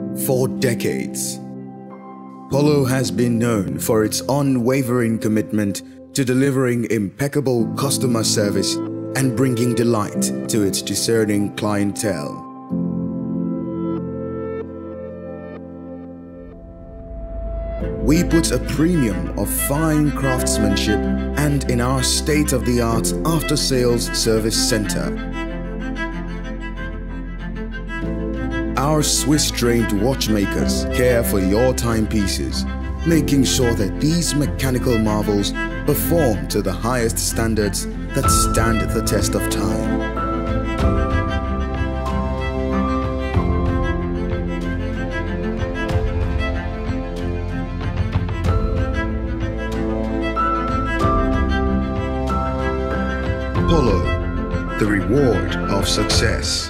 For decades, Polo has been known for its unwavering commitment to delivering impeccable customer service and bringing delight to its discerning clientele. We put a premium of fine craftsmanship and in our state-of-the-art Aftersales Service Centre. Our Swiss-trained watchmakers care for your timepieces, making sure that these mechanical marvels perform to the highest standards that stand the test of time. Polo, the reward of success.